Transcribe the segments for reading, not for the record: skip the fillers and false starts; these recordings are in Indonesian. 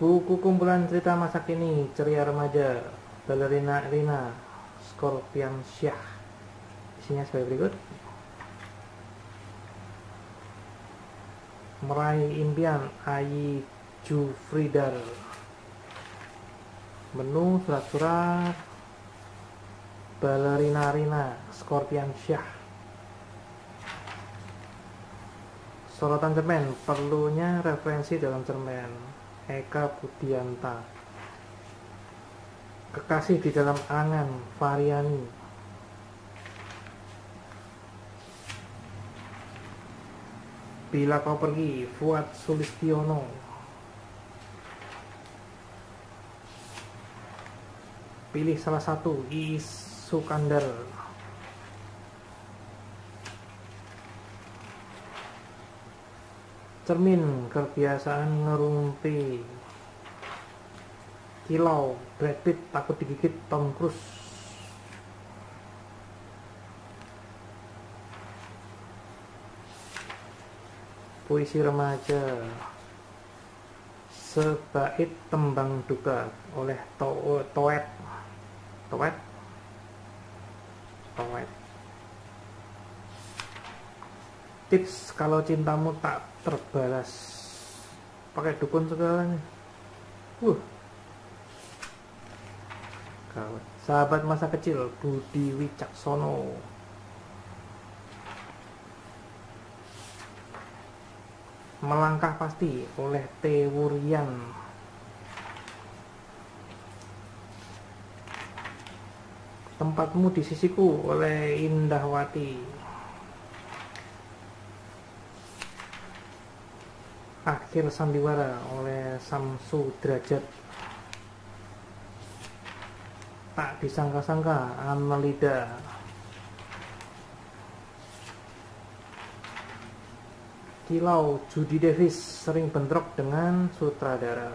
Buku kumpulan cerita masa kini, ceria remaja, balerina Rina, Scorpion Syah. Isinya sebagai berikut. Meraih impian, Ayi Jufridar. Menu surat-surat, balerina Rina, Scorpion Syah. Sorotan cerpen, perlunya referensi dalam cerpen, Eka Budianta. Kekasih di dalam angan, Variani. Bila kau pergi, Fuad Sulistiono. Pilih salah satu, Iis Sukandar. Cermin, kebiasaan ngerumpi. Kilau, Brad Pitt takut digigit Tom Cruise. Puisi remaja, Sebait Tembang Duka oleh Toet. Tips kalau cintamu tak terbalas, pakai dukun segalanya. Gawat. Sahabat masa kecil, Budi Wicaksono. Melangkah pasti oleh T. Wuryan. Tempatmu di sisiku oleh Indahwati. Akhir Sandiwara oleh Samsu Derajat. Tak disangka-sangka, Annelida. Kilau, Judy Davis sering bentrok dengan sutradara.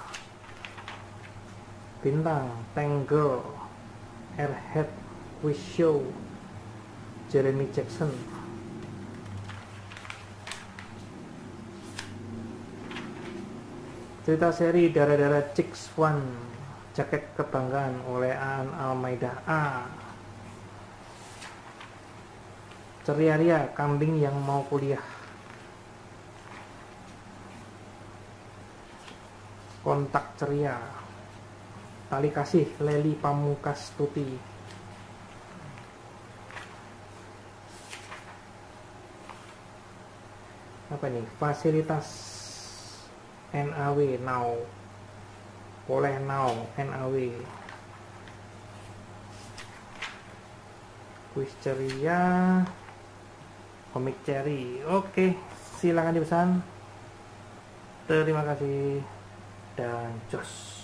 Bintang, Tank Girl, Airhead Quiz Show, Jeremy Jackson. Cerita seri Dara-Dara Chicks One, Jaket Kebanggaan oleh Aan Almaidah A. Ceria Ria, Kambing yang mau kuliah. Kontak Ceria, Tali Kasih, Leli Pamukastuti. Apa ini? Fasilitas NAW, Now oleh Now, NAW. Kuis Ceria, Komik Cherry. Oke, silakan dipesan. Terima kasih dan jos.